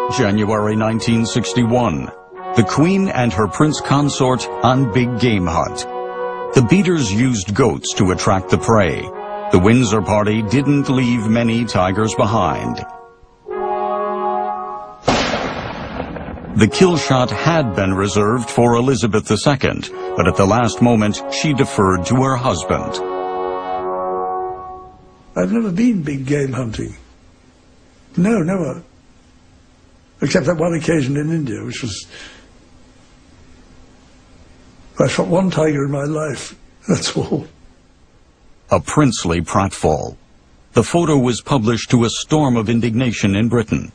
January 1961. The Queen and her prince consort on big game hunt. The beaters used goats to attract the prey. The Windsor party didn't leave many tigers behind. The kill shot had been reserved for Elizabeth II, but at the last moment she deferred to her husband. I've never been big game hunting. No, never. Except that one occasion in India, which was... I shot one tiger in my life, that's all. A princely pratfall. The photo was published to a storm of indignation in Britain.